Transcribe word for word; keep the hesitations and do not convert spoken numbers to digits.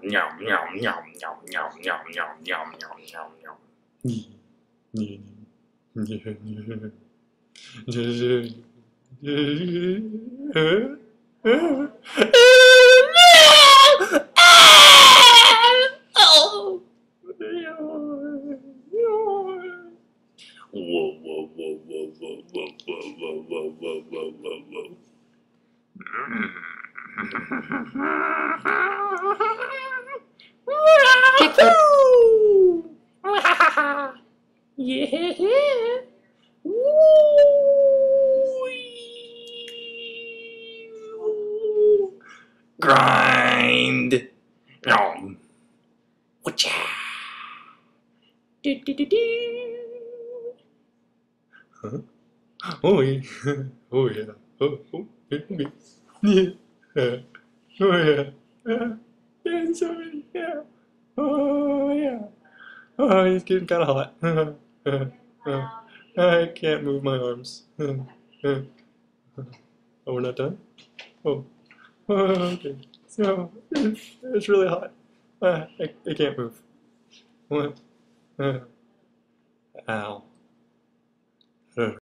yum, yum, yum, yum, yum, yum, yum, yum, yum, yum, yum. Nee, nee, nee, nee, Whoa, whoa, whoa, whoa, whoa, whoa, whoa, whoa, whoa, whoa, whoa, whoa. Kickflip. Yeah. Grind. Nom. Whatcha? Do, do, do, do. Huh? Oh yeah. Oh yeah. Oh, oh, okay. Yeah. Uh, oh yeah. Uh, yeah, sorry. Yeah. Oh yeah. Oh, it's getting kind of hot. Uh, uh, I can't move my arms. Uh, uh, oh, we're not done? Oh. Oh, okay. So, it's really hot. Uh, I, I can't move. What? Uh, ow. Uh,